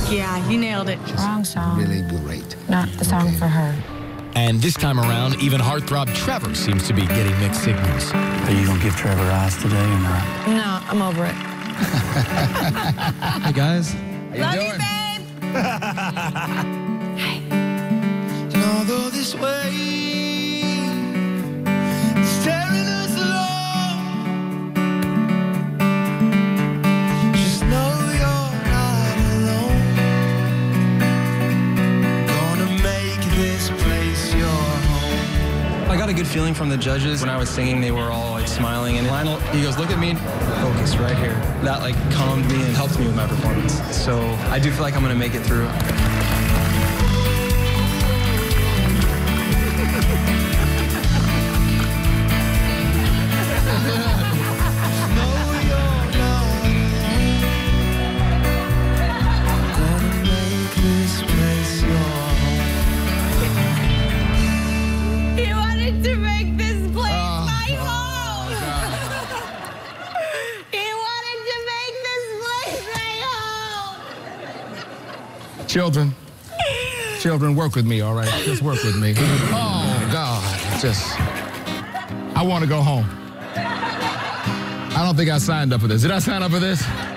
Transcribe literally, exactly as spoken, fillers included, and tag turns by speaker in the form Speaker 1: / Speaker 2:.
Speaker 1: Yeah, you nailed it.
Speaker 2: Wrong song.
Speaker 3: Really great.
Speaker 2: Not the song
Speaker 3: Okay.
Speaker 2: for her.
Speaker 4: And this time around, even heartthrob Trevor seems to be getting mixed signals.
Speaker 5: Are you gonna give Trevor eyes today or not?
Speaker 2: No, I'm over it.
Speaker 5: Hey guys.
Speaker 3: How you
Speaker 1: Love
Speaker 3: doing?
Speaker 1: you, babe.
Speaker 6: And although this way is tearing us along, just know you're not alone. Gonna make this place your home.
Speaker 5: I got a good feeling from the judges. When I was singing, they were all like smiling. And Lionel, he goes, look at me, focus right here. That like calmed me and helped me with my performance. So I do feel like I'm gonna make it through.
Speaker 1: He wanted to make this place
Speaker 3: Oh,
Speaker 1: my
Speaker 3: oh,
Speaker 1: home.
Speaker 3: God.
Speaker 1: He wanted to make this place my home.
Speaker 3: Children, children, work with me, all right? Just work with me. Oh, God, just, I want to go home. I don't think I signed up for this. Did I sign up for this?